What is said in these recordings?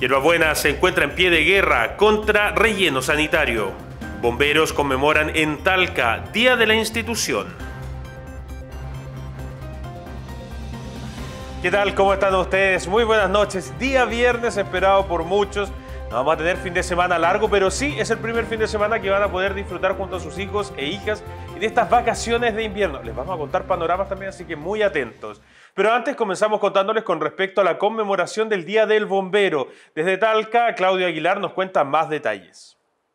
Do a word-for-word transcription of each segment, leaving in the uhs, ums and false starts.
Hierbabuena se encuentra en pie de guerra contra relleno sanitario. Bomberos conmemoran en Talca Día de la Institución. ¿Qué tal? ¿Cómo están ustedes? Muy buenas noches. Día viernes esperado por muchos. No vamos a tener fin de semana largo, pero sí es el primer fin de semana que van a poder disfrutar junto a sus hijos e hijas de estas vacaciones de invierno. Les vamos a contar panoramas también, así que muy atentos. Pero antes comenzamos contándoles con respecto a la conmemoración del Día del Bombero. Desde Talca, Claudio Aguilar nos cuenta más detalles.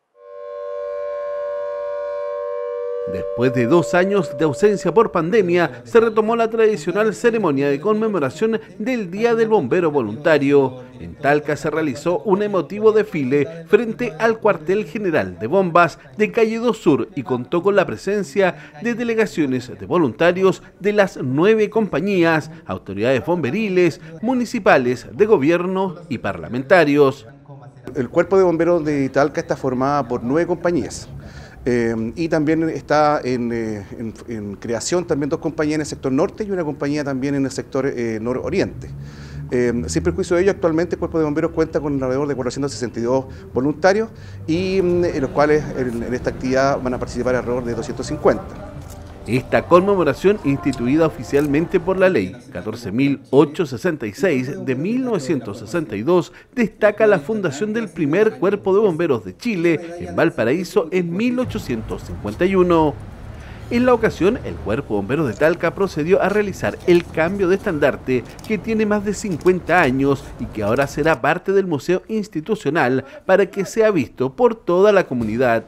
Después de dos años de ausencia por pandemia, se retomó la tradicional ceremonia de conmemoración del Día del Bombero Voluntario. En Talca se realizó un emotivo desfile frente al cuartel general de bombas de Calle dos Sur y contó con la presencia de delegaciones de voluntarios de las nueve compañías, autoridades bomberiles, municipales, de gobierno y parlamentarios. El cuerpo de bomberos de Talca está formado por nueve compañías. Eh, y también está en, eh, en, en creación también dos compañías en el sector norte y una compañía también en el sector eh, nororiente. Eh, sin perjuicio de ello, actualmente el Cuerpo de Bomberos cuenta con alrededor de cuatrocientos sesenta y dos voluntarios y en los cuales en, en esta actividad van a participar alrededor de doscientos cincuenta. Esta conmemoración, instituida oficialmente por la Ley catorce mil ochocientos sesenta y seis de mil novecientos sesenta y dos, destaca la fundación del primer Cuerpo de Bomberos de Chile en Valparaíso en mil ochocientos cincuenta y uno. En la ocasión, el Cuerpo de Bomberos de Talca procedió a realizar el cambio de estandarte que tiene más de cincuenta años y que ahora será parte del Museo Institucional para que sea visto por toda la comunidad.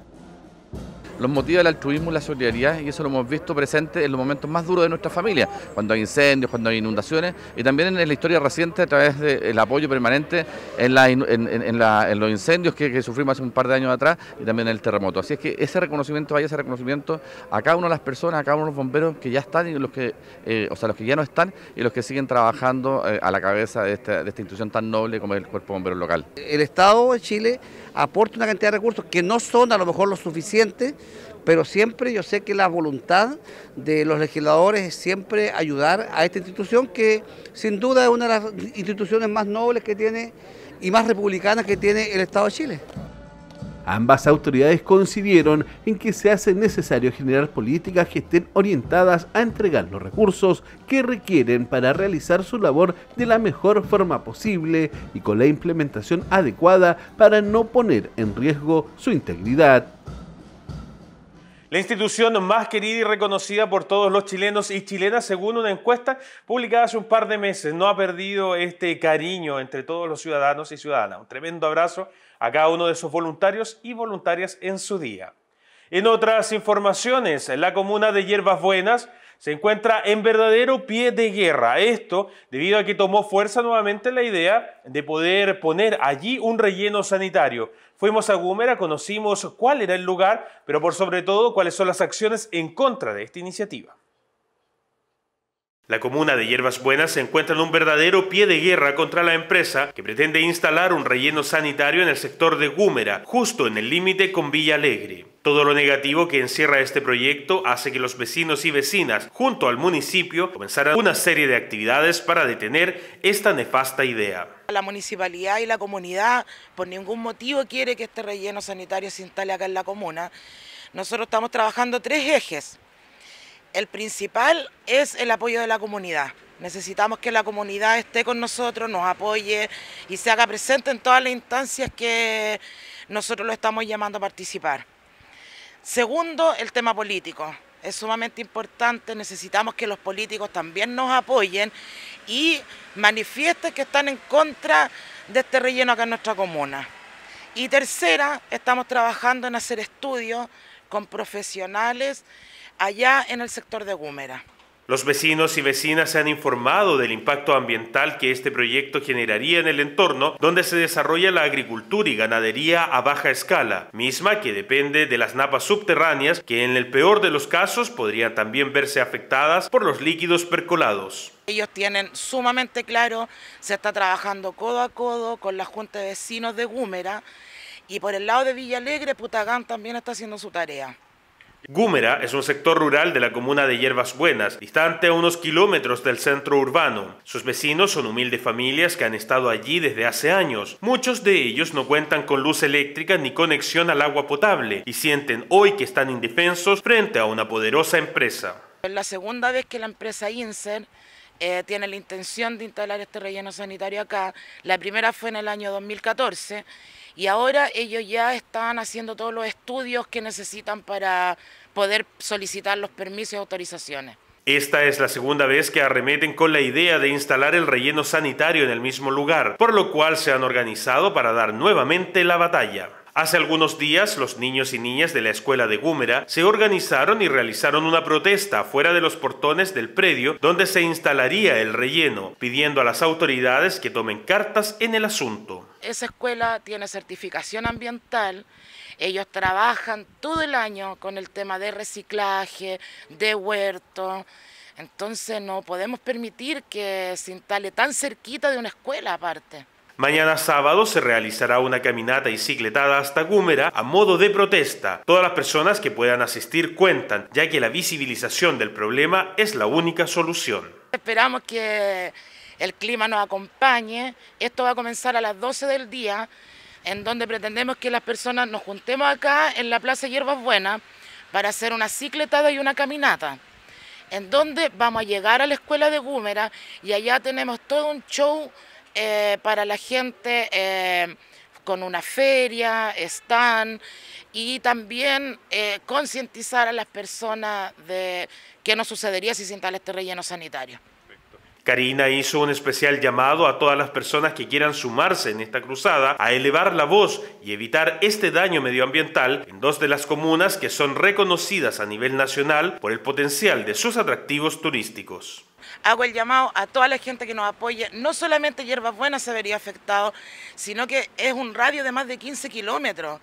Los motiva el altruismo y la solidaridad, y eso lo hemos visto presente en los momentos más duros de nuestra familia, cuando hay incendios, cuando hay inundaciones, y también en la historia reciente a través del apoyo permanente en, la, en, en, en, la, en los incendios que, que sufrimos hace un par de años atrás y también en el terremoto. Así es que ese reconocimiento, vaya ese reconocimiento a cada una de las personas, a cada uno de los bomberos que ya están y los que, eh, o sea, los que ya no están y los que siguen trabajando eh, a la cabeza de esta, de esta institución tan noble como es el Cuerpo de Bomberos local. El Estado de Chile aporta una cantidad de recursos que no son a lo mejor lo suficiente, pero siempre yo sé que la voluntad de los legisladores es siempre ayudar a esta institución que sin duda es una de las instituciones más nobles que tiene y más republicanas que tiene el Estado de Chile. Ambas autoridades coincidieron en que se hace necesario generar políticas que estén orientadas a entregar los recursos que requieren para realizar su labor de la mejor forma posible y con la implementación adecuada para no poner en riesgo su integridad. La institución más querida y reconocida por todos los chilenos y chilenas, según una encuesta publicada hace un par de meses, no ha perdido este cariño entre todos los ciudadanos y ciudadanas. Un tremendo abrazo a cada uno de sus voluntarios y voluntarias en su día. En otras informaciones, la comuna de Hierbabuena se encuentra en verdadero pie de guerra. Esto debido a que tomó fuerza nuevamente la idea de poder poner allí un relleno sanitario. Fuimos a Gúmera, conocimos cuál era el lugar, pero por sobre todo cuáles son las acciones en contra de esta iniciativa. La comuna de Hierbabuena se encuentra en un verdadero pie de guerra contra la empresa que pretende instalar un relleno sanitario en el sector de Gúmera, justo en el límite con Villa Alegre. Todo lo negativo que encierra este proyecto hace que los vecinos y vecinas, junto al municipio, comenzaran una serie de actividades para detener esta nefasta idea. La municipalidad y la comunidad por ningún motivo quiere que este relleno sanitario se instale acá en la comuna. Nosotros estamos trabajando tres ejes. El principal es el apoyo de la comunidad. Necesitamos que la comunidad esté con nosotros, nos apoye y se haga presente en todas las instancias que nosotros lo estamos llamando a participar. Segundo, el tema político. Es sumamente importante, necesitamos que los políticos también nos apoyen y manifiesten que están en contra de este relleno acá en nuestra comuna. Y tercera, estamos trabajando en hacer estudios con profesionales allá en el sector de Gúmera. Los vecinos y vecinas se han informado del impacto ambiental que este proyecto generaría en el entorno donde se desarrolla la agricultura y ganadería a baja escala, misma que depende de las napas subterráneas que en el peor de los casos podrían también verse afectadas por los líquidos percolados. Ellos tienen sumamente claro, se está trabajando codo a codo con la Junta de Vecinos de Gúmera y por el lado de Villa Alegre, Putagán también está haciendo su tarea. Gúmera es un sector rural de la comuna de Hierbas Buenas, distante a unos kilómetros del centro urbano. Sus vecinos son humildes familias que han estado allí desde hace años. Muchos de ellos no cuentan con luz eléctrica ni conexión al agua potable y sienten hoy que están indefensos frente a una poderosa empresa. Es la segunda vez que la empresa INSER eh, tiene la intención de instalar este relleno sanitario acá. La primera fue en el año dos mil catorce. Y ahora ellos ya están haciendo todos los estudios que necesitan para poder solicitar los permisos y autorizaciones. Esta es la segunda vez que arremeten con la idea de instalar el relleno sanitario en el mismo lugar, por lo cual se han organizado para dar nuevamente la batalla. Hace algunos días, los niños y niñas de la escuela de Gúmera se organizaron y realizaron una protesta fuera de los portones del predio donde se instalaría el relleno, pidiendo a las autoridades que tomen cartas en el asunto. Esa escuela tiene certificación ambiental, ellos trabajan todo el año con el tema de reciclaje, de huerto, entonces no podemos permitir que se instale tan cerquita de una escuela aparte. Mañana sábado se realizará una caminata y cicletada hasta Gúmera a modo de protesta. Todas las personas que puedan asistir cuentan, ya que la visibilización del problema es la única solución. Esperamos que el clima nos acompañe. Esto va a comenzar a las doce del día, en donde pretendemos que las personas nos juntemos acá en la Plaza Hierbas Buenas para hacer una cicletada y una caminata, en donde vamos a llegar a la escuela de Gúmera y allá tenemos todo un show Eh, para la gente eh, con una feria, stand y también eh, concientizar a las personas de qué nos sucedería si se instala este relleno sanitario. Karina hizo un especial llamado a todas las personas que quieran sumarse en esta cruzada a elevar la voz y evitar este daño medioambiental en dos de las comunas que son reconocidas a nivel nacional por el potencial de sus atractivos turísticos. Hago el llamado a toda la gente que nos apoye, no solamente Hierbas Buenas se vería afectado, sino que es un radio de más de quince kilómetros.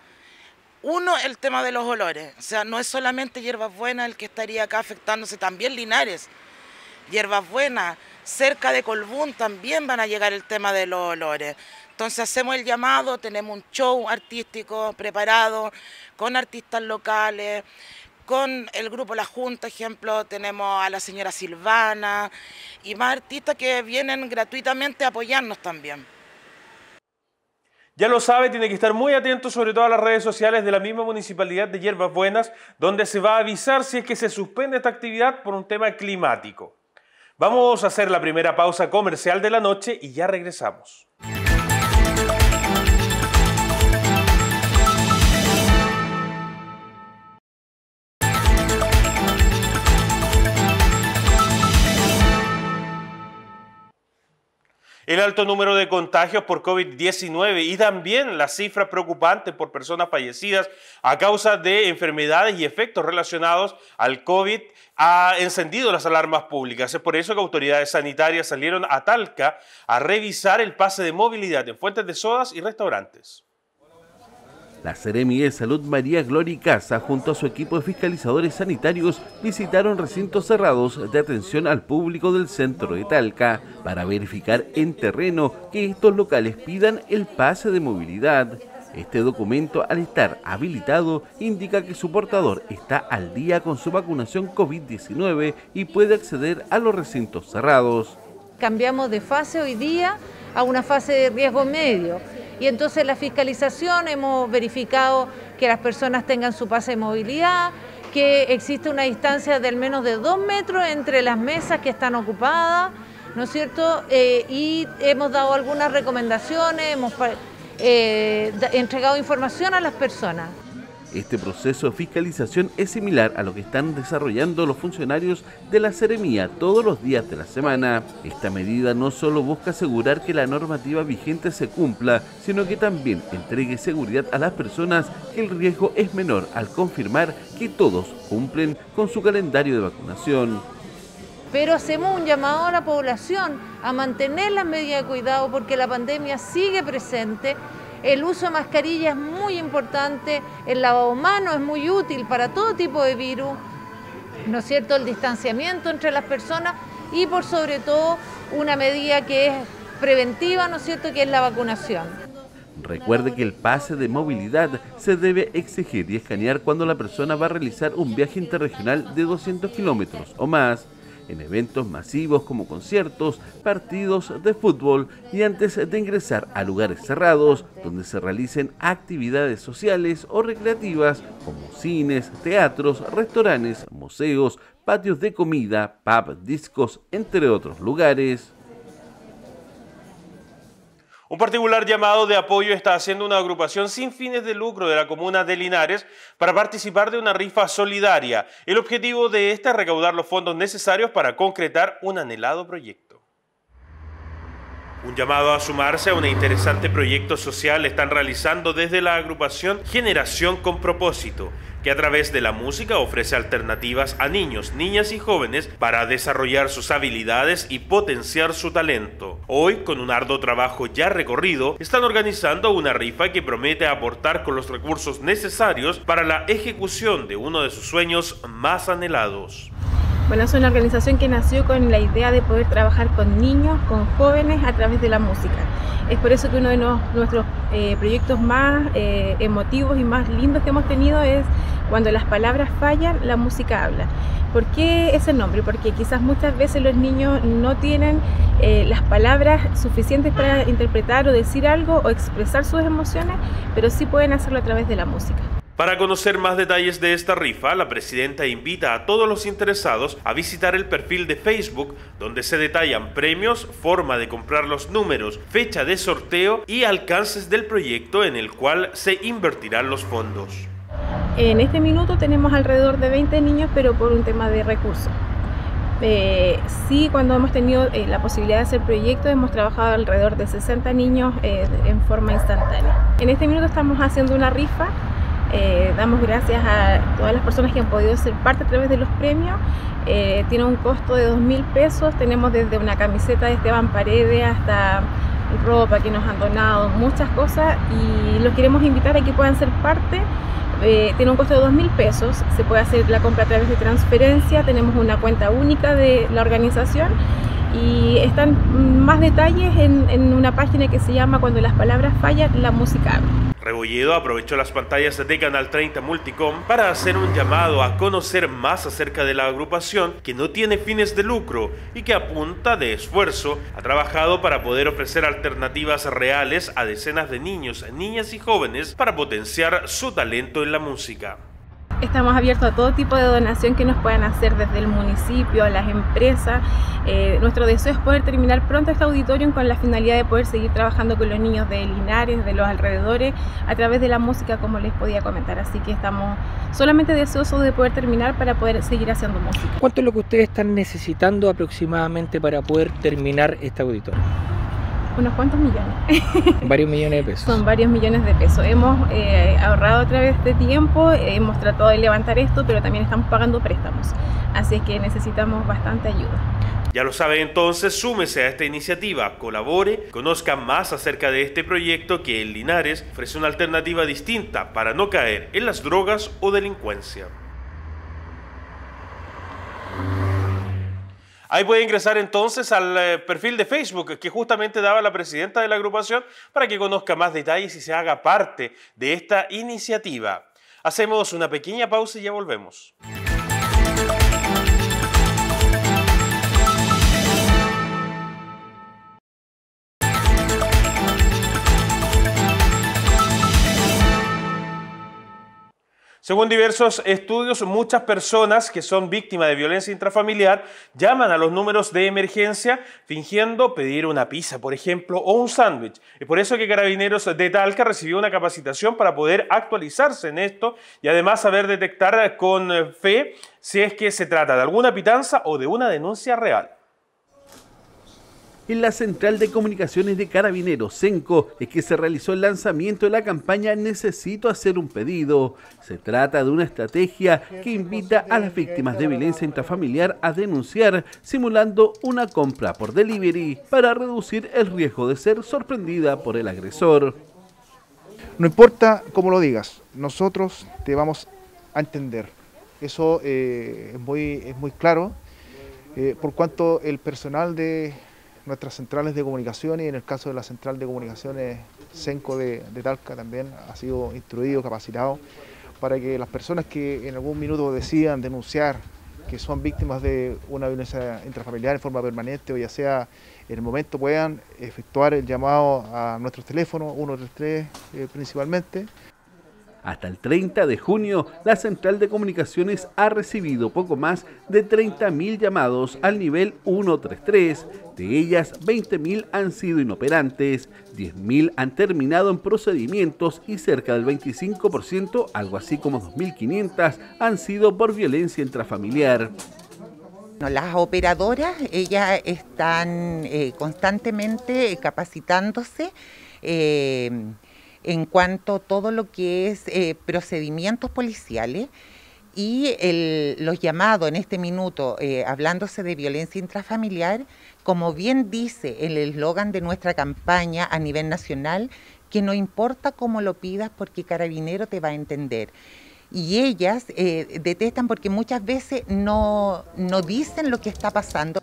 Uno, el tema de los olores, o sea, no es solamente Hierbas Buenas el que estaría acá afectándose, también Linares. Hierbas Buenas, cerca de Colbún también van a llegar el tema de los olores. Entonces hacemos el llamado, tenemos un show artístico preparado con artistas locales, con el grupo La Junta, ejemplo, tenemos a la señora Silvana y más artistas que vienen gratuitamente a apoyarnos también. Ya lo sabe, tiene que estar muy atento sobre todo a las redes sociales de la misma Municipalidad de Hierbas Buenas, donde se va a avisar si es que se suspende esta actividad por un tema climático. Vamos a hacer la primera pausa comercial de la noche y ya regresamos. El alto número de contagios por COVID diecinueve y también las cifras preocupantes por personas fallecidas a causa de enfermedades y efectos relacionados al COVID ha encendido las alarmas públicas. Es por eso que autoridades sanitarias salieron a Talca a revisar el pase de movilidad en fuentes de sodas y restaurantes. La Seremi de Salud María Gloria Casa, junto a su equipo de fiscalizadores sanitarios, visitaron recintos cerrados de atención al público del centro de Talca para verificar en terreno que estos locales pidan el pase de movilidad. Este documento, al estar habilitado, indica que su portador está al día con su vacunación COVID diecinueve y puede acceder a los recintos cerrados. Cambiamos de fase hoy día a una fase de riesgo medio. Y entonces la fiscalización hemos verificado que las personas tengan su pase de movilidad, que existe una distancia de al menos de dos metros entre las mesas que están ocupadas, ¿no es cierto? Eh, y hemos dado algunas recomendaciones, hemos eh, entregado información a las personas. Este proceso de fiscalización es similar a lo que están desarrollando los funcionarios de la Seremía todos los días de la semana. Esta medida no solo busca asegurar que la normativa vigente se cumpla, sino que también entregue seguridad a las personas que el riesgo es menor al confirmar que todos cumplen con su calendario de vacunación. Pero hacemos un llamado a la población a mantener las medidas de cuidado porque la pandemia sigue presente. El uso de mascarilla es muy importante, el lavado de manos es muy útil para todo tipo de virus, ¿no es cierto? El distanciamiento entre las personas y por sobre todo una medida que es preventiva, ¿no es cierto?, que es la vacunación. Recuerde que el pase de movilidad se debe exigir y escanear cuando la persona va a realizar un viaje interregional de doscientos kilómetros o más, en eventos masivos como conciertos, partidos de fútbol y antes de ingresar a lugares cerrados donde se realicen actividades sociales o recreativas como cines, teatros, restaurantes, museos, patios de comida, pub, discos, entre otros lugares. Un particular llamado de apoyo está haciendo una agrupación sin fines de lucro de la comuna de Linares para participar de una rifa solidaria. El objetivo de esta es recaudar los fondos necesarios para concretar un anhelado proyecto. Un llamado a sumarse a un interesante proyecto social están realizando desde la agrupación Generación con Propósito, que a través de la música ofrece alternativas a niños, niñas y jóvenes para desarrollar sus habilidades y potenciar su talento. Hoy, con un arduo trabajo ya recorrido, están organizando una rifa que promete aportar con los recursos necesarios para la ejecución de uno de sus sueños más anhelados. Bueno, es una organización que nació con la idea de poder trabajar con niños, con jóvenes a través de la música. Es por eso que uno de nos, nuestros eh, proyectos más eh, emotivos y más lindos que hemos tenido es cuando las palabras fallan, la música habla. ¿Por qué ese nombre? Porque quizás muchas veces los niños no tienen eh, las palabras suficientes para interpretar o decir algo o expresar sus emociones, pero sí pueden hacerlo a través de la música. Para conocer más detalles de esta rifa, la presidenta invita a todos los interesados a visitar el perfil de Facebook, donde se detallan premios, forma de comprar los números, fecha de sorteo y alcances del proyecto en el cual se invertirán los fondos. En este minuto tenemos alrededor de veinte niños, pero por un tema de recursos. Eh, sí, cuando hemos tenido eh, la posibilidad de hacer proyectos, hemos trabajado alrededor de sesenta niños eh, en forma instantánea. En este minuto estamos haciendo una rifa. Eh, damos gracias a todas las personas que han podido ser parte a través de los premios. Eh, tiene un costo de dos mil pesos. Tenemos desde una camiseta de Esteban Paredes hasta ropa que nos han donado, muchas cosas, y los queremos invitar a que puedan ser parte. Eh, tiene un costo de dos mil pesos, se puede hacer la compra a través de transferencia, tenemos una cuenta única de la organización y están más detalles en, en una página que se llama Cuando las palabras fallan, la música habla. Rebolledo aprovechó las pantallas de Canal treinta Multicom para hacer un llamado a conocer más acerca de la agrupación que no tiene fines de lucro y que a punta de esfuerzo ha trabajado para poder ofrecer alternativas reales a decenas de niños, niñas y jóvenes para potenciar su talento en la música. Estamos abiertos a todo tipo de donación que nos puedan hacer desde el municipio, a las empresas. Eh, nuestro deseo es poder terminar pronto este auditorium con la finalidad de poder seguir trabajando con los niños de Linares, de los alrededores, a través de la música, como les podía comentar. Así que estamos solamente deseosos de poder terminar para poder seguir haciendo música. ¿Cuánto es lo que ustedes están necesitando aproximadamente para poder terminar este auditorio? Unos cuantos millones. Varios millones de pesos. Son varios millones de pesos. Hemos eh, ahorrado a través de tiempo, eh, hemos tratado de levantar esto, pero también estamos pagando préstamos. Así es que necesitamos bastante ayuda. Ya lo sabe entonces, súmese a esta iniciativa, colabore, conozca más acerca de este proyecto que en Linares ofrece una alternativa distinta para no caer en las drogas o delincuencia. Ahí puede ingresar entonces al eh, perfil de Facebook que justamente daba la presidenta de la agrupación para que conozca más detalles y se haga parte de esta iniciativa. Hacemos una pequeña pausa y ya volvemos. Según diversos estudios, muchas personas que son víctimas de violencia intrafamiliar llaman a los números de emergencia fingiendo pedir una pizza, por ejemplo, o un sándwich. Es por eso que Carabineros de Talca recibió una capacitación para poder actualizarse en esto y además saber detectar con fe si es que se trata de alguna pitanza o de una denuncia real. En la Central de Comunicaciones de Carabineros, CENCO, es que se realizó el lanzamiento de la campaña Necesito hacer un pedido. Se trata de una estrategia que invita a las víctimas de violencia intrafamiliar a denunciar simulando una compra por delivery para reducir el riesgo de ser sorprendida por el agresor. No importa cómo lo digas, nosotros te vamos a entender. Eso eh, es, muy, es muy claro, eh, por cuanto el personal de... nuestras centrales de comunicaciones, y en el caso de la central de comunicaciones Senco de, de Talca también ha sido instruido, capacitado, para que las personas que en algún minuto decidan denunciar que son víctimas de una violencia intrafamiliar en forma permanente o ya sea en el momento, puedan efectuar el llamado a nuestros teléfonos, uno tres tres eh, principalmente. Hasta el treinta de junio, la Central de Comunicaciones ha recibido poco más de treinta mil llamados al nivel ciento treinta y tres. De ellas, veinte mil han sido inoperantes, diez mil han terminado en procedimientos y cerca del veinticinco por ciento, algo así como dos mil quinientas, han sido por violencia intrafamiliar. Las operadoras, ellas están eh, constantemente capacitándose eh, en cuanto a todo lo que es eh, procedimientos policiales, y el, los llamados en este minuto, eh, hablándose de violencia intrafamiliar, como bien dice el eslogan de nuestra campaña a nivel nacional, que no importa cómo lo pidas porque Carabinero te va a entender. Y ellas eh, detestan porque muchas veces no, no dicen lo que está pasando.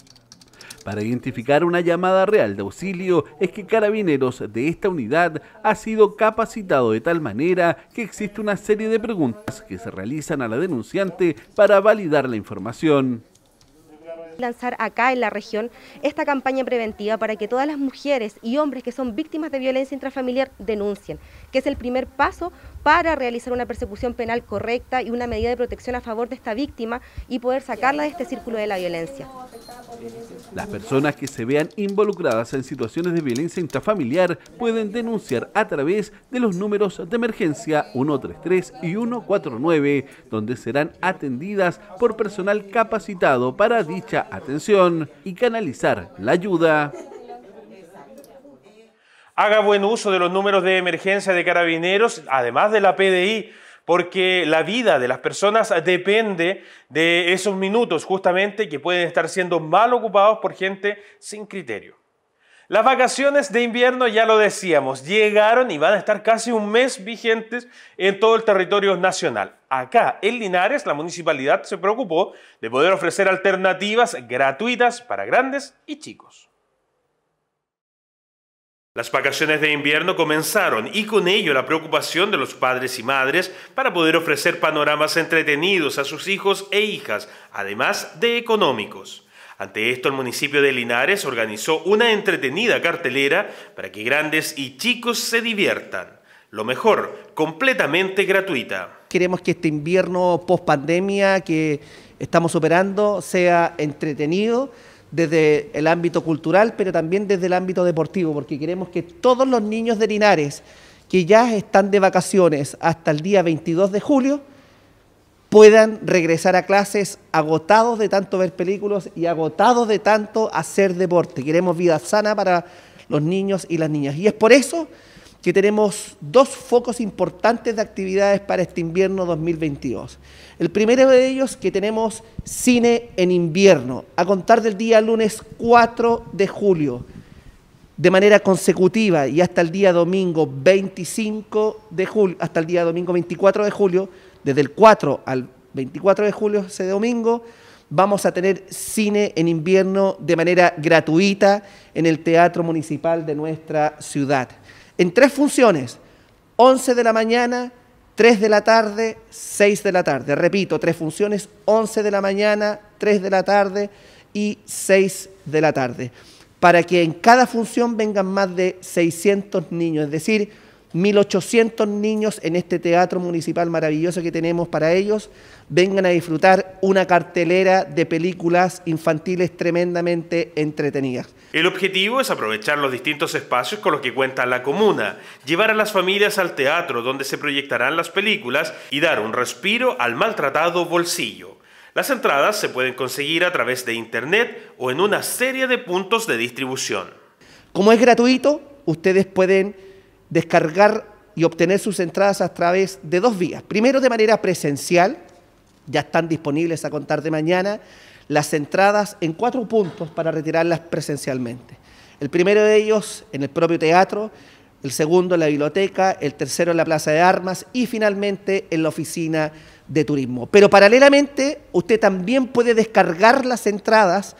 Para identificar una llamada real de auxilio es que Carabineros de esta unidad ha sido capacitado de tal manera que existe una serie de preguntas que se realizan a la denunciante para validar la información. Lanzar acá en la región esta campaña preventiva para que todas las mujeres y hombres que son víctimas de violencia intrafamiliar denuncien, que es el primer paso para realizar una persecución penal correcta y una medida de protección a favor de esta víctima y poder sacarla de este círculo de la violencia. Las personas que se vean involucradas en situaciones de violencia intrafamiliar pueden denunciar a través de los números de emergencia ciento treinta y tres y ciento cuarenta y nueve, donde serán atendidas por personal capacitado para dicha atención y canalizar la ayuda. Haga buen uso de los números de emergencia de Carabineros, además de la P D I, porque la vida de las personas depende de esos minutos justamente que pueden estar siendo mal ocupados por gente sin criterio. Las vacaciones de invierno, ya lo decíamos, llegaron y van a estar casi un mes vigentes en todo el territorio nacional. Acá, en Linares, la municipalidad se preocupó de poder ofrecer alternativas gratuitas para grandes y chicos. Las vacaciones de invierno comenzaron y con ello la preocupación de los padres y madres para poder ofrecer panoramas entretenidos a sus hijos e hijas, además de económicos. Ante esto, el municipio de Linares organizó una entretenida cartelera para que grandes y chicos se diviertan. Lo mejor, completamente gratuita. Queremos que este invierno post pandemia que estamos operando sea entretenido desde el ámbito cultural, pero también desde el ámbito deportivo, porque queremos que todos los niños de Linares que ya están de vacaciones hasta el día veintidós de julio puedan regresar a clases agotados de tanto ver películas y agotados de tanto hacer deporte. Queremos vida sana para los niños y las niñas. Y es por eso que tenemos dos focos importantes de actividades para este invierno dos mil veintidós. El primero de ellos, que tenemos cine en invierno, a contar del día lunes cuatro de julio, de manera consecutiva y hasta el día domingo veinticinco de julio, hasta el día domingo veinticuatro de julio, desde el cuatro al veinticuatro de julio, ese domingo, vamos a tener cine en invierno de manera gratuita en el Teatro Municipal de nuestra ciudad. En tres funciones, once de la mañana, tres de la tarde, seis de la tarde. Repito, tres funciones, once de la mañana, tres de la tarde y seis de la tarde. Para que en cada función vengan más de seiscientos niños, es decir, mil ochocientos niños en este teatro municipal maravilloso que tenemos para ellos, vengan a disfrutar una cartelera de películas infantiles tremendamente entretenidas. El objetivo es aprovechar los distintos espacios con los que cuenta la comuna, llevar a las familias al teatro donde se proyectarán las películas y dar un respiro al maltratado bolsillo. Las entradas se pueden conseguir a través de internet o en una serie de puntos de distribución. Como es gratuito, ustedes pueden descargar y obtener sus entradas a través de dos vías. Primero, de manera presencial, ya están disponibles a contar de mañana las entradas en cuatro puntos para retirarlas presencialmente. El primero de ellos en el propio teatro, el segundo en la biblioteca, el tercero en la Plaza de Armas y finalmente en la oficina de turismo. Pero paralelamente, usted también puede descargar las entradas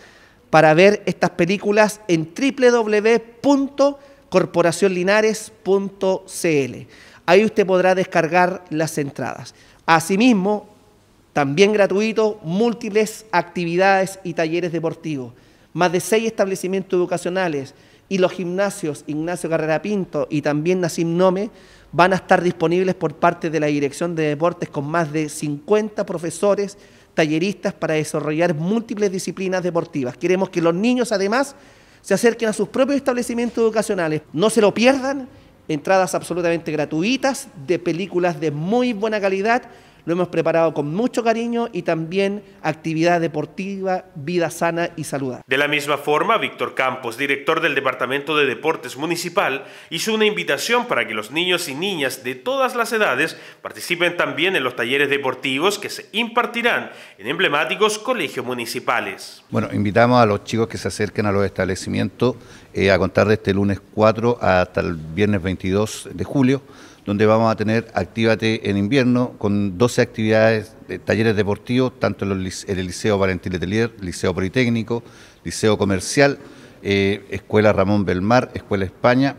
para ver estas películas en doble u doble u doble u punto corporación linares punto c l. Ahí usted podrá descargar las entradas. Asimismo, también gratuito, múltiples actividades y talleres deportivos. Más de seis establecimientos educacionales y los gimnasios Ignacio Carrera Pinto y también Nassim Nome van a estar disponibles por parte de la Dirección de Deportes con más de cincuenta profesores, talleristas para desarrollar múltiples disciplinas deportivas. Queremos que los niños además se acerquen a sus propios establecimientos educacionales. No se lo pierdan, entradas absolutamente gratuitas de películas de muy buena calidad. Lo hemos preparado con mucho cariño y también actividad deportiva, vida sana y saludable. De la misma forma, Víctor Campos, director del Departamento de Deportes Municipal, hizo una invitación para que los niños y niñas de todas las edades participen también en los talleres deportivos que se impartirán en emblemáticos colegios municipales. Bueno, invitamos a los chicos que se acerquen a los establecimientos eh, a contar de este lunes cuatro hasta el viernes veintidós de julio, donde vamos a tener Actívate en invierno con doce actividades, de talleres deportivos, tanto en, los, en el Liceo Valentín Letelier, Liceo Politécnico, Liceo Comercial, eh, Escuela Ramón Belmar, Escuela España,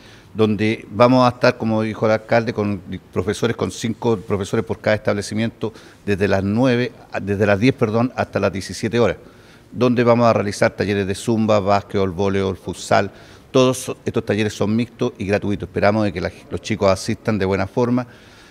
donde vamos a estar, como dijo el alcalde, con profesores, con cinco profesores por cada establecimiento, desde las nueve, desde las diez, perdón, hasta las diecisiete horas, donde vamos a realizar talleres de zumba, básquetbol, voleibol, futsal. Todos estos talleres son mixtos y gratuitos. Esperamos de que la, los chicos asistan de buena forma.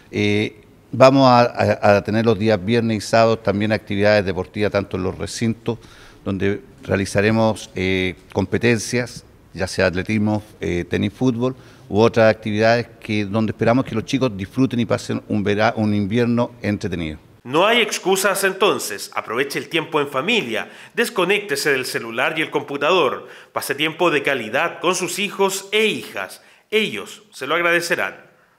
Eh, vamos a, a, a tener los días viernes y sábados también actividades deportivas, tanto en los recintos, donde realizaremos eh, competencias, ya sea atletismo, eh, tenis, fútbol, u otras actividades que, donde esperamos que los chicos disfruten y pasen un, verano, un invierno entretenido. No hay excusas entonces, aproveche el tiempo en familia, desconéctese del celular y el computador, pase tiempo de calidad con sus hijos e hijas, ellos se lo agradecerán.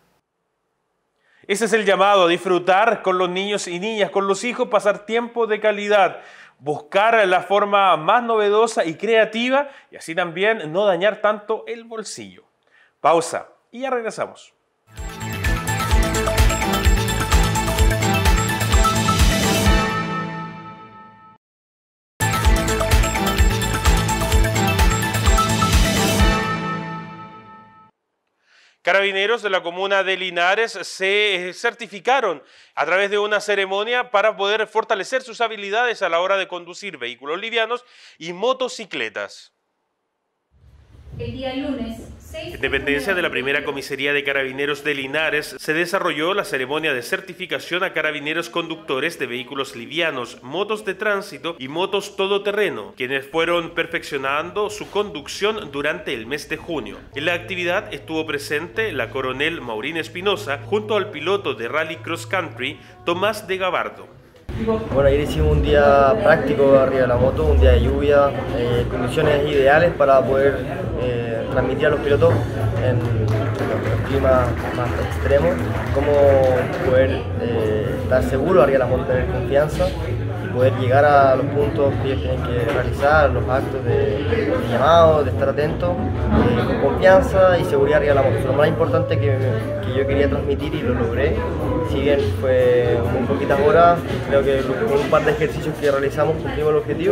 Ese es el llamado, a disfrutar con los niños y niñas, con los hijos, pasar tiempo de calidad, buscar la forma más novedosa y creativa y así también no dañar tanto el bolsillo. Pausa y ya regresamos. Carabineros de la comuna de Linares se certificaron a través de una ceremonia para poder fortalecer sus habilidades a la hora de conducir vehículos livianos y motocicletas. El día lunes, En dependencia de la primera comisaría de Carabineros de Linares, se desarrolló la ceremonia de certificación a carabineros conductores de vehículos livianos, motos de tránsito y motos todoterreno, quienes fueron perfeccionando su conducción durante el mes de junio. En la actividad estuvo presente la coronel Maurín Espinosa junto al piloto de Rally Cross Country, Tomás de Gabardo. Bueno, ayer hicimos un día práctico arriba de la moto, un día de lluvia, eh, condiciones ideales para poder eh, transmitir a los pilotos en los climas más extremos, cómo poder eh, estar seguro arriba de la moto, tener confianza y poder llegar a los puntos que ellos tienen que realizar, los actos de, de llamado, de estar atentos, eh, con confianza y seguridad arriba de la moto. Lo más importante que, que yo quería transmitir y lo logré. Si bien fue muy poquitas horas, creo que con un par de ejercicios que realizamos cumplimos el objetivo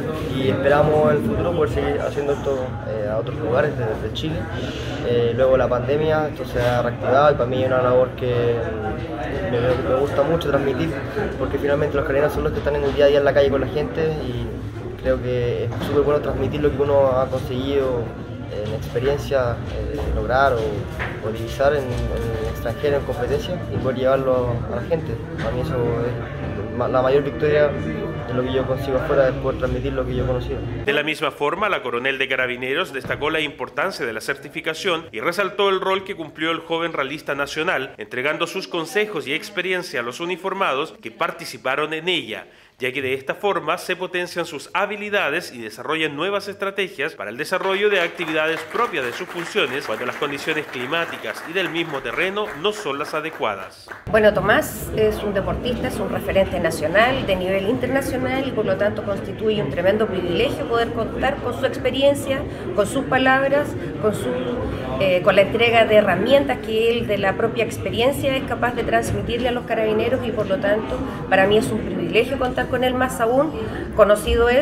y esperamos en el futuro poder seguir haciendo esto eh, a otros lugares desde Chile. Eh, luego la pandemia, esto se ha reactivado y para mí es una labor que me, me gusta mucho transmitir, porque finalmente los carabineros son los que están en el día a día en la calle con la gente y creo que es súper bueno transmitir lo que uno ha conseguido en experiencia, eh, lograr o, o divisar en, en extranjero, en competencia y poder llevarlo a la gente. Para mí eso es la mayor victoria de lo que yo consigo afuera, es poder transmitir lo que yo he conocido. De la misma forma, la coronel de Carabineros destacó la importancia de la certificación y resaltó el rol que cumplió el joven ralista nacional, entregando sus consejos y experiencia a los uniformados que participaron en ella, ya que de esta forma se potencian sus habilidades y desarrollan nuevas estrategias para el desarrollo de actividades propias de sus funciones cuando las condiciones climáticas y del mismo terreno no son las adecuadas. Bueno, Tomás es un deportista, es un referente nacional, de nivel internacional y por lo tanto constituye un tremendo privilegio poder contar con su experiencia, con sus palabras, con, su, eh, con la entrega de herramientas que él de la propia experiencia es capaz de transmitirle a los carabineros y por lo tanto para mí es un privilegio contar con él, más aún conocido es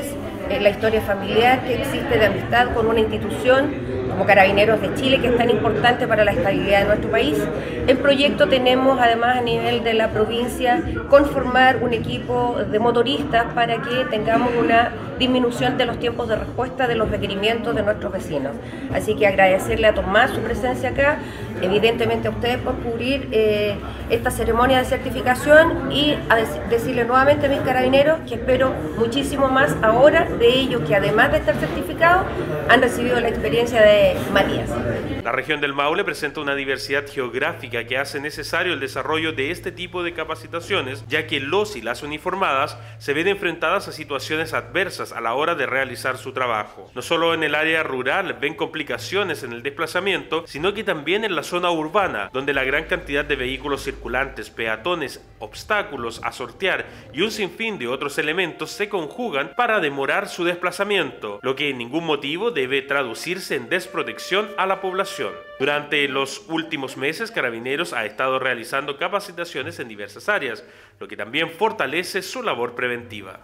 eh, la historia familiar que existe de amistad con una institución como Carabineros de Chile, que es tan importante para la estabilidad de nuestro país. En proyecto tenemos además a nivel de la provincia conformar un equipo de motoristas para que tengamos una disminución de los tiempos de respuesta de los requerimientos de nuestros vecinos. Así que agradecerle a Tomás su presencia acá, evidentemente a ustedes por cubrir eh, esta ceremonia de certificación y a dec decirle nuevamente a mis carabineros que espero muchísimo más ahora de ellos que además de estar certificados han recibido la experiencia de Matías. La región del Maule presenta una diversidad geográfica que hace necesario el desarrollo de este tipo de capacitaciones, ya que los y las uniformadas se ven enfrentadas a situaciones adversas a la hora de realizar su trabajo. No solo en el área rural ven complicaciones en el desplazamiento, sino que también en la zona urbana, donde la gran cantidad de vehículos circulantes, peatones, obstáculos a sortear y un sinfín de otros elementos se conjugan para demorar su desplazamiento, lo que en ningún motivo debe traducirse en desprotección a la población. Durante los últimos meses, Carabineros ha estado realizando capacitaciones en diversas áreas, lo que también fortalece su labor preventiva.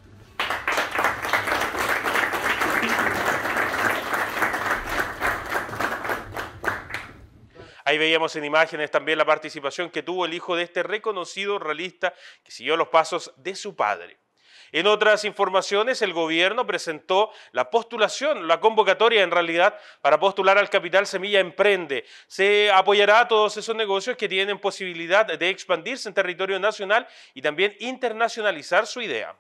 Ahí veíamos en imágenes también la participación que tuvo el hijo de este reconocido realista que siguió los pasos de su padre. En otras informaciones, el gobierno presentó la postulación, la convocatoria en realidad, para postular al Capital Semilla Emprende. Se apoyará a todos esos negocios que tienen posibilidad de expandirse en territorio nacional y también internacionalizar su idea.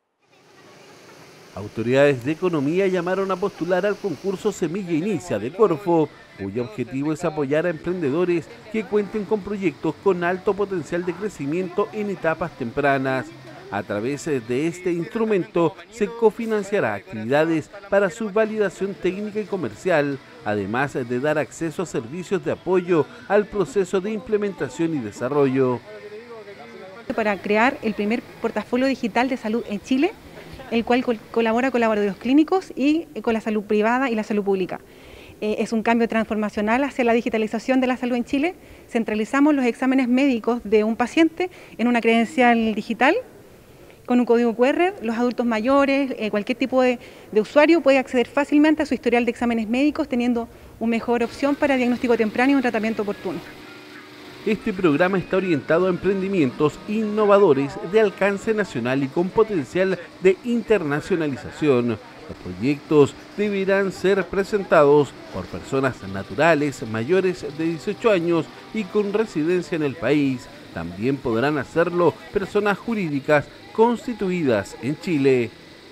Autoridades de economía llamaron a postular al concurso Semilla Inicia de Corfo, cuyo objetivo es apoyar a emprendedores que cuenten con proyectos con alto potencial de crecimiento en etapas tempranas. A través de este instrumento se cofinanciará actividades para su validación técnica y comercial, además de dar acceso a servicios de apoyo al proceso de implementación y desarrollo. Para crear el primer portafolio digital de salud en Chile, el cual col colabora con laboratorios clínicos y con la salud privada y la salud pública. Eh, es un cambio transformacional hacia la digitalización de la salud en Chile. Centralizamos los exámenes médicos de un paciente en una credencial digital. Con un código cu erre, los adultos mayores, eh, cualquier tipo de, de usuario puede acceder fácilmente a su historial de exámenes médicos, teniendo una mejor opción para diagnóstico temprano y un tratamiento oportuno. Este programa está orientado a emprendimientos innovadores de alcance nacional y con potencial de internacionalización. Los proyectos deberán ser presentados por personas naturales mayores de dieciocho años y con residencia en el país. También podrán hacerlo personas jurídicas constituidas en Chile.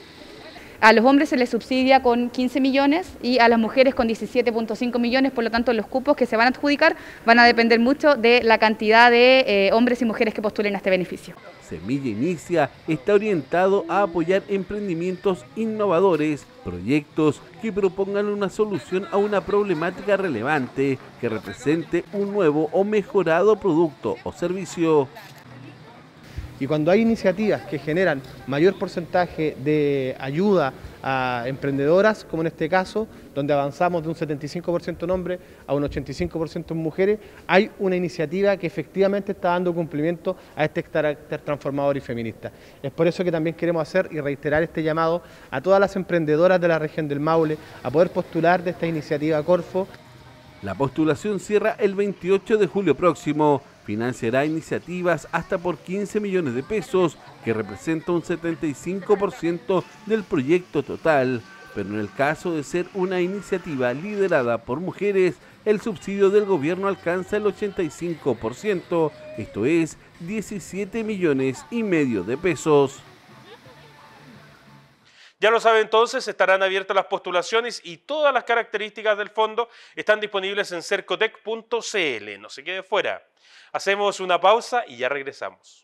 A los hombres se les subsidia con quince millones y a las mujeres con diecisiete punto cinco millones, por lo tanto los cupos que se van a adjudicar van a depender mucho de la cantidad de eh, hombres y mujeres que postulen a este beneficio. Semilla Inicia está orientado a apoyar emprendimientos innovadores, proyectos que propongan una solución a una problemática relevante que represente un nuevo o mejorado producto o servicio. Y cuando hay iniciativas que generan mayor porcentaje de ayuda a emprendedoras, como en este caso, donde avanzamos de un setenta y cinco por ciento en hombres a un ochenta y cinco por ciento en mujeres, hay una iniciativa que efectivamente está dando cumplimiento a este carácter transformador y feminista. Es por eso que también queremos hacer y reiterar este llamado a todas las emprendedoras de la región del Maule a poder postular de esta iniciativa Corfo. La postulación cierra el veintiocho de julio próximo. Financiará iniciativas hasta por quince millones de pesos, que representa un setenta y cinco por ciento del proyecto total. Pero en el caso de ser una iniciativa liderada por mujeres, el subsidio del gobierno alcanza el ochenta y cinco por ciento, esto es diecisiete millones y medio de pesos. Ya lo sabe entonces, estarán abiertas las postulaciones y todas las características del fondo están disponibles en cercotec punto cl. No se quede fuera. Hacemos una pausa y ya regresamos.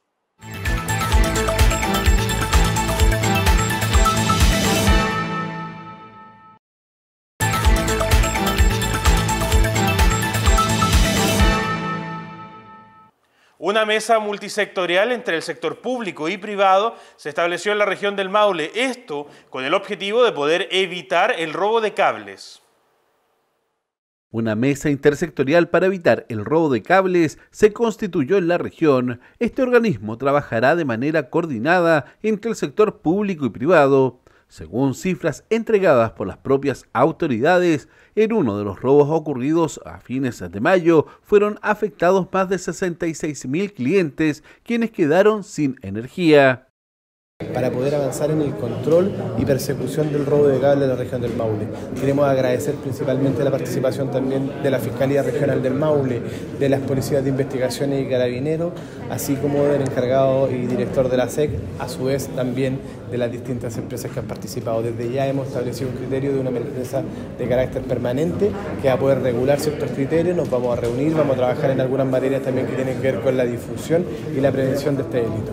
Una mesa multisectorial entre el sector público y privado se estableció en la región del Maule, esto con el objetivo de poder evitar el robo de cables. Una mesa intersectorial para evitar el robo de cables se constituyó en la región. Este organismo trabajará de manera coordinada entre el sector público y privado. Según cifras entregadas por las propias autoridades, en uno de los robos ocurridos a fines de mayo fueron afectados más de sesenta y seis mil clientes, quienes quedaron sin energía. Para poder avanzar en el control y persecución del robo de cable en la región del Maule. Queremos agradecer principalmente la participación también de la Fiscalía Regional del Maule, de las Policías de Investigaciones y Carabineros, así como del encargado y director de la S E C, a su vez también de las distintas empresas que han participado. Desde ya hemos establecido un criterio de una empresa de carácter permanente que va a poder regular ciertos criterios, nos vamos a reunir, vamos a trabajar en algunas materias también que tienen que ver con la difusión y la prevención de este delito.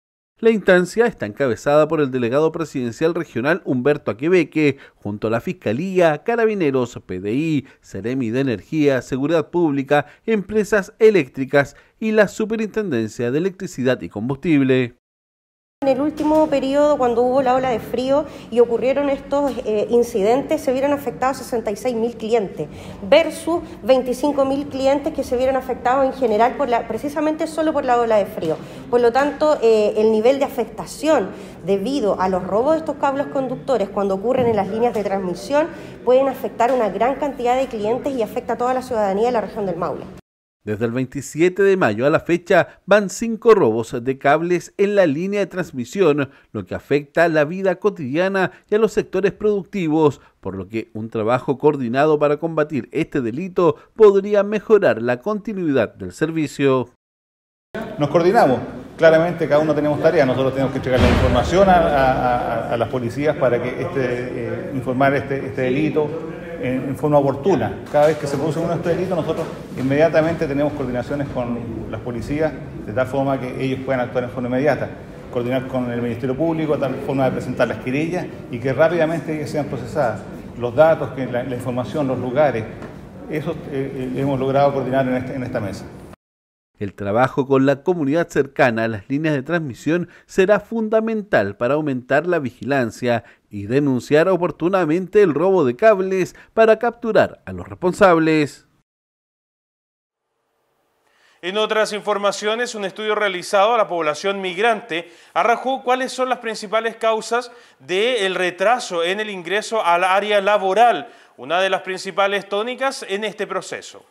La instancia está encabezada por el delegado presidencial regional Humberto Aquebeque, junto a la Fiscalía, Carabineros, P D I, Seremi de Energía, Seguridad Pública, Empresas Eléctricas y la Superintendencia de Electricidad y Combustible. En el último periodo, cuando hubo la ola de frío y ocurrieron estos eh, incidentes, se vieron afectados sesenta y seis mil clientes versus veinticinco mil clientes que se vieron afectados en general por la, precisamente solo por la ola de frío. Por lo tanto, eh, el nivel de afectación debido a los robos de estos cables conductores cuando ocurren en las líneas de transmisión pueden afectar a una gran cantidad de clientes y afecta a toda la ciudadanía de la región del Maule. Desde el veintisiete de mayo a la fecha van cinco robos de cables en la línea de transmisión, lo que afecta la vida cotidiana y a los sectores productivos, por lo que un trabajo coordinado para combatir este delito podría mejorar la continuidad del servicio. Nos coordinamos, claramente cada uno tenemos tareas, nosotros tenemos que entregar la información a, a, a las policías para que este, eh, informar este, este delito en forma oportuna. Cada vez que se produce uno de estos delitos, nosotros inmediatamente tenemos coordinaciones con las policías, de tal forma que ellos puedan actuar en forma inmediata, coordinar con el Ministerio Público, de tal forma de presentar las querellas y que rápidamente sean procesadas. Los datos, que la, la información, los lugares, eso eh, hemos logrado coordinar en, este, en esta mesa. El trabajo con la comunidad cercana a las líneas de transmisión será fundamental para aumentar la vigilancia y denunciar oportunamente el robo de cables para capturar a los responsables. En otras informaciones, un estudio realizado a la población migrante arrojó cuáles son las principales causas del retraso en el ingreso al área laboral, una de las principales tónicas en este proceso.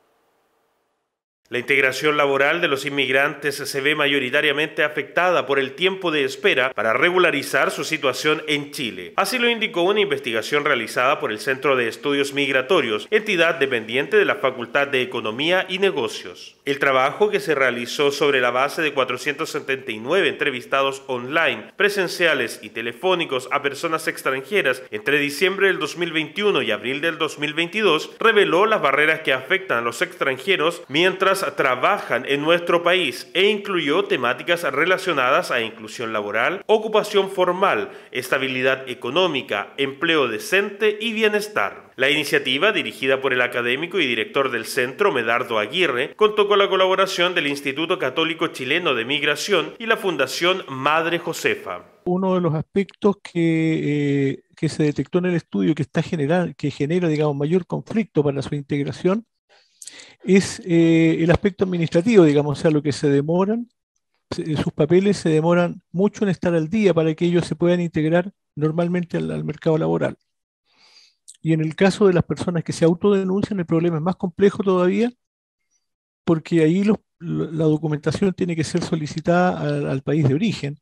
La integración laboral de los inmigrantes se ve mayoritariamente afectada por el tiempo de espera para regularizar su situación en Chile. Así lo indicó una investigación realizada por el Centro de Estudios Migratorios, entidad dependiente de la Facultad de Economía y Negocios. El trabajo, que se realizó sobre la base de cuatrocientos setenta y nueve entrevistados online, presenciales y telefónicos a personas extranjeras entre diciembre del dos mil veintiuno y abril del dos mil veintidós, reveló las barreras que afectan a los extranjeros mientras trabajan en nuestro país e incluyó temáticas relacionadas a inclusión laboral, ocupación formal, estabilidad económica, empleo decente y bienestar. La iniciativa, dirigida por el académico y director del centro, Medardo Aguirre, contó con la colaboración del Instituto Católico Chileno de Migración y la Fundación Madre Josefa. Uno de los aspectos que, eh, que se detectó en el estudio que, está general, que genera digamos, mayor conflicto para su integración es eh, el aspecto administrativo, digamos, o sea, lo que se demoran, se, sus papeles se demoran mucho en estar al día para que ellos se puedan integrar normalmente al, al mercado laboral. Y en el caso de las personas que se autodenuncian, el problema es más complejo todavía, porque ahí los, la documentación tiene que ser solicitada al, al país de origen.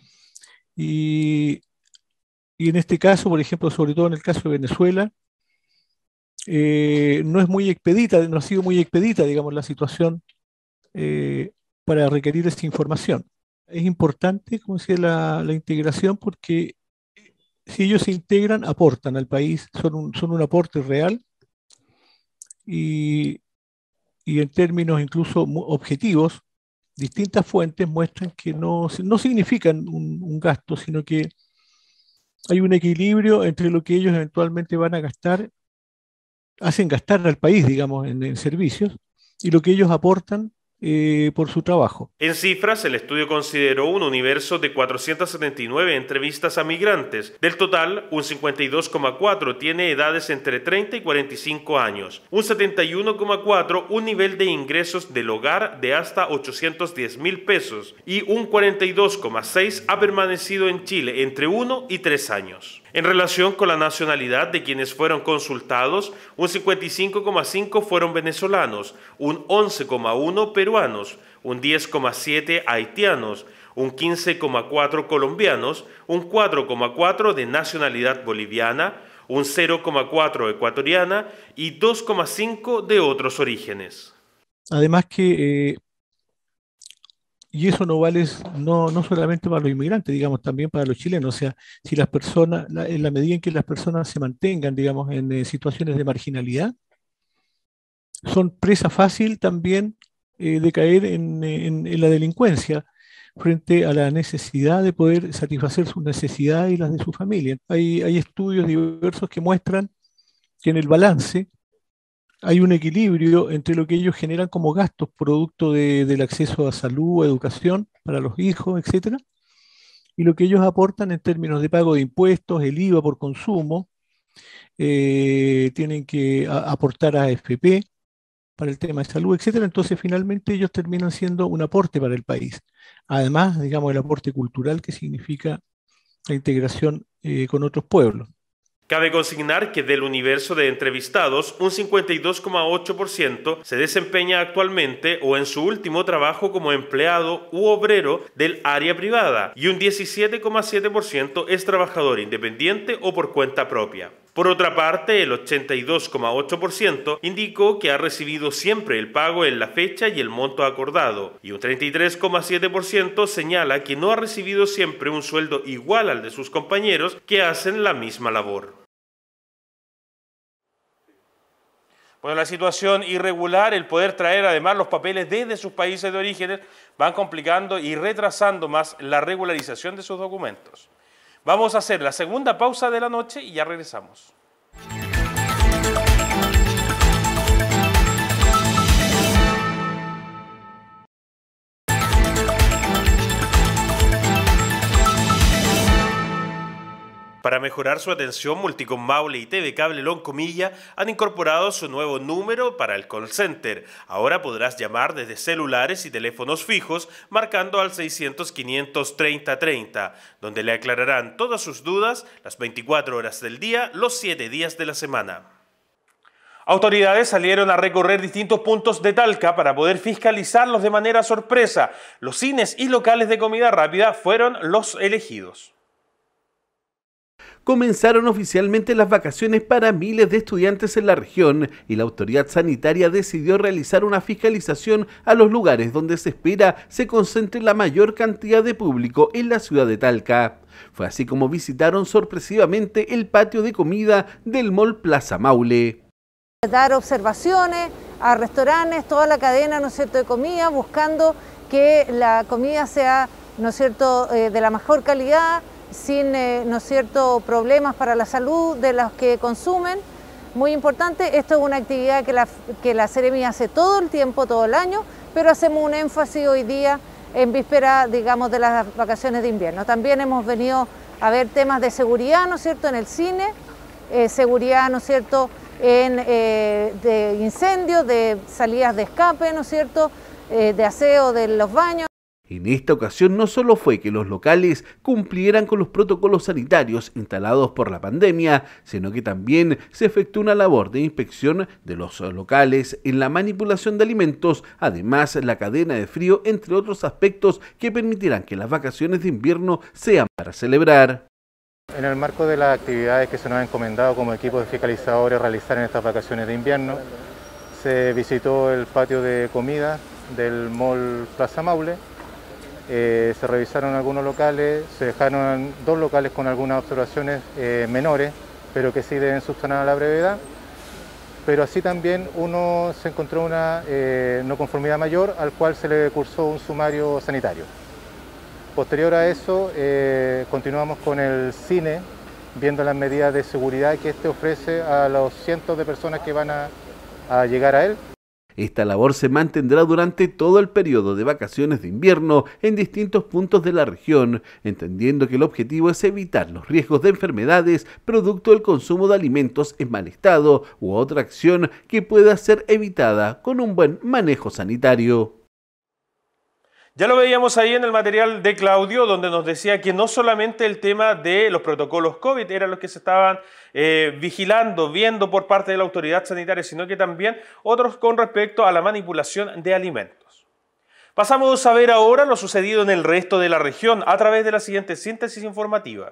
Y, y en este caso, por ejemplo, sobre todo en el caso de Venezuela, Eh, no es muy expedita, no ha sido muy expedita, digamos, la situación eh, para requerir esta información. Es importante, como decía, la, la integración, porque si ellos se integran, aportan al país, son un, son un aporte real y, y en términos incluso objetivos, distintas fuentes muestran que no, no significan un, un gasto, sino que hay un equilibrio entre lo que ellos eventualmente van a gastar, hacen gastar al país, digamos, en, en servicios, y lo que ellos aportan eh, por su trabajo. En cifras, el estudio consideró un universo de cuatrocientas setenta y nueve entrevistas a migrantes. Del total, un cincuenta y dos coma cuatro tiene edades entre treinta y cuarenta y cinco años, un setenta y uno coma cuatro un nivel de ingresos del hogar de hasta ochocientos diez mil pesos y un cuarenta y dos coma seis ha permanecido en Chile entre uno y tres años. En relación con la nacionalidad de quienes fueron consultados, un cincuenta y cinco coma cinco fueron venezolanos, un once coma uno peruanos, un diez coma siete haitianos, un quince coma cuatro colombianos, un cuatro coma cuatro de nacionalidad boliviana, un cero coma cuatro ecuatoriana y dos coma cinco de otros orígenes. Además que... Eh, Y eso no vale no, no solamente para los inmigrantes, digamos, también para los chilenos. O sea, si las personas, la, en la medida en que las personas se mantengan, digamos, en eh, situaciones de marginalidad, son presa fácil también eh, de caer en, en, en la delincuencia frente a la necesidad de poder satisfacer sus necesidades y las de su familia. Hay, hay estudios diversos que muestran que en el balance hay un equilibrio entre lo que ellos generan como gastos producto de, del acceso a salud, a educación para los hijos, etcétera, y lo que ellos aportan en términos de pago de impuestos, el I V A por consumo, eh, tienen que a, aportar a A F P para el tema de salud, etcétera. Entonces, finalmente ellos terminan siendo un aporte para el país. Además, digamos, el aporte cultural que significa la integración eh, con otros pueblos. Cabe consignar que del universo de entrevistados, un cincuenta y dos coma ocho por ciento se desempeña actualmente o en su último trabajo como empleado u obrero del área privada y un diecisiete coma siete por ciento es trabajador independiente o por cuenta propia. Por otra parte, el ochenta y dos coma ocho por ciento indicó que ha recibido siempre el pago en la fecha y el monto acordado, y un treinta y tres coma siete por ciento señala que no ha recibido siempre un sueldo igual al de sus compañeros que hacen la misma labor. Bueno, la situación irregular, el poder traer además los papeles desde sus países de origen, van complicando y retrasando más la regularización de sus documentos. Vamos a hacer la segunda pausa de la noche y ya regresamos. Para mejorar su atención, Multicom Maule y T V Cable Loncomilla han incorporado su nuevo número para el call center. Ahora podrás llamar desde celulares y teléfonos fijos marcando al seiscientos, quinientos, treinta, treinta, donde le aclararán todas sus dudas las veinticuatro horas del día, los siete días de la semana. Autoridades salieron a recorrer distintos puntos de Talca para poder fiscalizarlos de manera sorpresa. Los cines y locales de comida rápida fueron los elegidos. Comenzaron oficialmente las vacaciones para miles de estudiantes en la región y la autoridad sanitaria decidió realizar una fiscalización a los lugares donde se espera se concentre la mayor cantidad de público en la ciudad de Talca. Fue así como visitaron sorpresivamente el patio de comida del Mall Plaza Maule. Dar observaciones a restaurantes, toda la cadena, ¿no es cierto?, de comida, buscando que la comida sea, ¿no es cierto?, eh, de la mejor calidad, sin, eh, ¿no es cierto?, problemas para la salud de los que consumen. Muy importante, esto es una actividad que la, que la Seremi hace todo el tiempo, todo el año, pero hacemos un énfasis hoy día en víspera, digamos, de las vacaciones de invierno. También hemos venido a ver temas de seguridad, ¿no es cierto?, en el cine, eh, seguridad, ¿no es cierto?, en, eh, de incendios, de salidas de escape, ¿no es cierto?, eh, de aseo de los baños. En esta ocasión no solo fue que los locales cumplieran con los protocolos sanitarios instalados por la pandemia, sino que también se efectuó una labor de inspección de los locales en la manipulación de alimentos, además la cadena de frío, entre otros aspectos que permitirán que las vacaciones de invierno sean para celebrar. En el marco de las actividades que se nos ha encomendado como equipo de fiscalizadores realizar en estas vacaciones de invierno, se visitó el patio de comida del Mall Plaza Maule. Eh, se revisaron algunos locales, se dejaron dos locales con algunas observaciones eh, menores, pero que sí deben subsanar a la brevedad. Pero así también uno se encontró una eh, no conformidad mayor, al cual se le cursó un sumario sanitario. Posterior a eso, eh, continuamos con el cine, viendo las medidas de seguridad que este ofrece a los cientos de personas que van a, a llegar a él. Esta labor se mantendrá durante todo el periodo de vacaciones de invierno en distintos puntos de la región, entendiendo que el objetivo es evitar los riesgos de enfermedades producto del consumo de alimentos en mal estado u otra acción que pueda ser evitada con un buen manejo sanitario. Ya lo veíamos ahí en el material de Claudio, donde nos decía que no solamente el tema de los protocolos COVID eran los que se estaban eh, vigilando, viendo por parte de la autoridad sanitaria, sino que también otros con respecto a la manipulación de alimentos. Pasamos a ver ahora lo sucedido en el resto de la región a través de la siguiente síntesis informativa.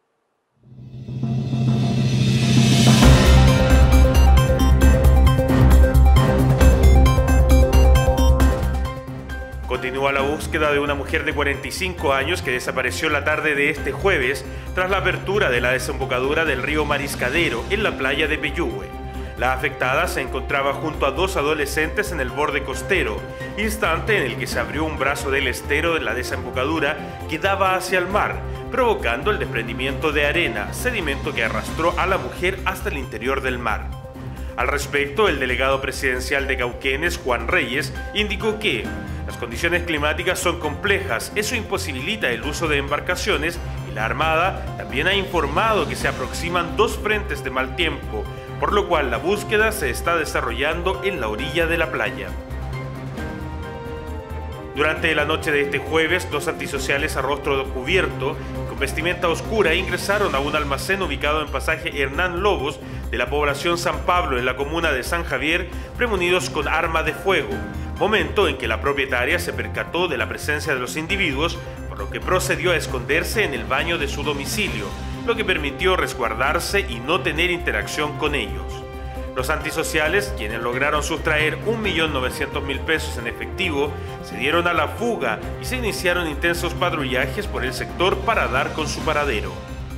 Continúa la búsqueda de una mujer de cuarenta y cinco años que desapareció la tarde de este jueves tras la apertura de la desembocadura del río Mariscadero en la playa de Peyúgue. La afectada se encontraba junto a dos adolescentes en el borde costero, instante en el que se abrió un brazo del estero de la desembocadura que daba hacia el mar, provocando el desprendimiento de arena, sedimento que arrastró a la mujer hasta el interior del mar. Al respecto, el delegado presidencial de Cauquenes, Juan Reyes, indicó que las condiciones climáticas son complejas, eso imposibilita el uso de embarcaciones y la Armada también ha informado que se aproximan dos frentes de mal tiempo, por lo cual la búsqueda se está desarrollando en la orilla de la playa. Durante la noche de este jueves, dos antisociales a rostro cubierto, con vestimenta oscura, ingresaron a un almacén ubicado en pasaje Hernán Lobos de la población San Pablo en la comuna de San Javier, premunidos con arma de fuego, momento en que la propietaria se percató de la presencia de los individuos, por lo que procedió a esconderse en el baño de su domicilio, lo que permitió resguardarse y no tener interacción con ellos. Los antisociales, quienes lograron sustraer un millón novecientos mil pesos en efectivo, se dieron a la fuga y se iniciaron intensos patrullajes por el sector para dar con su paradero.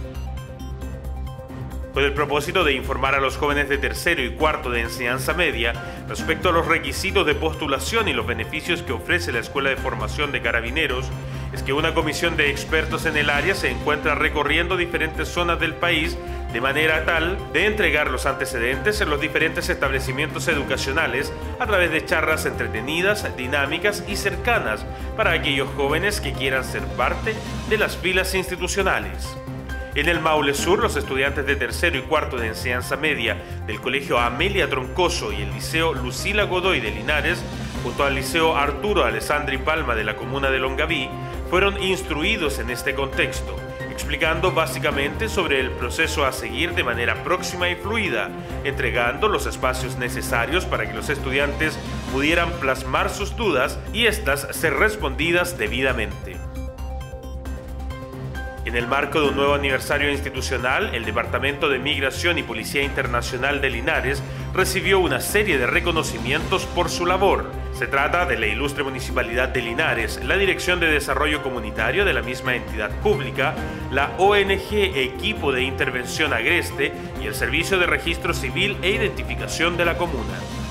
Con el propósito de informar a los jóvenes de tercero y cuarto de enseñanza media respecto a los requisitos de postulación y los beneficios que ofrece la Escuela de Formación de Carabineros, es que una comisión de expertos en el área se encuentra recorriendo diferentes zonas del país de manera tal de entregar los antecedentes en los diferentes establecimientos educacionales a través de charlas entretenidas, dinámicas y cercanas para aquellos jóvenes que quieran ser parte de las filas institucionales. En el Maule Sur, los estudiantes de tercero y cuarto de enseñanza media del Colegio Amelia Troncoso y el Liceo Lucila Godoy de Linares, junto al Liceo Arturo Alessandri Palma de la comuna de Longaví, fueron instruidos en este contexto, explicando básicamente sobre el proceso a seguir de manera próxima y fluida, entregando los espacios necesarios para que los estudiantes pudieran plasmar sus dudas y éstas ser respondidas debidamente. En el marco de un nuevo aniversario institucional, el Departamento de Migración y Policía Internacional de Linares recibió una serie de reconocimientos por su labor. Se trata de la ilustre Municipalidad de Linares, la Dirección de Desarrollo Comunitario de la misma entidad pública, la O N G Equipo de Intervención Agreste y el Servicio de Registro Civil e Identificación de la Comuna.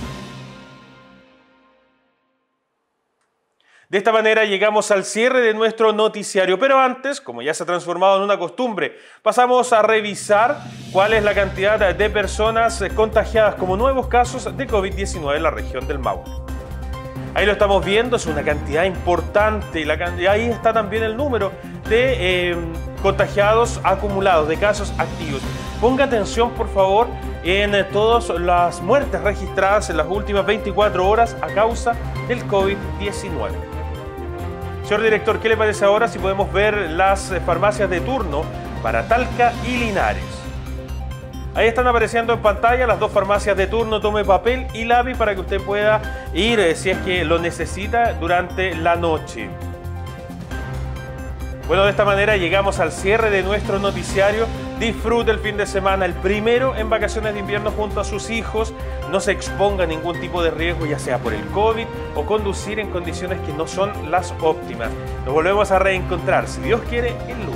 De esta manera llegamos al cierre de nuestro noticiario, pero antes, como ya se ha transformado en una costumbre, pasamos a revisar cuál es la cantidad de personas contagiadas como nuevos casos de COVID diecinueve en la región del Maule. Ahí lo estamos viendo, es una cantidad importante y, la, y ahí está también el número de eh, contagiados acumulados, de casos activos. Ponga atención, por favor, en eh, todas las muertes registradas en las últimas veinticuatro horas a causa del COVID diecinueve. Señor director, ¿qué le parece ahora si podemos ver las farmacias de turno para Talca y Linares? Ahí están apareciendo en pantalla las dos farmacias de turno. Tome papel y lápiz para que usted pueda ir eh, si es que lo necesita durante la noche. Bueno, de esta manera llegamos al cierre de nuestro noticiario. Disfrute el fin de semana, el primero en vacaciones de invierno junto a sus hijos. No se exponga a ningún tipo de riesgo, ya sea por el COVID o conducir en condiciones que no son las óptimas. Nos volvemos a reencontrar, si Dios quiere, el lunes.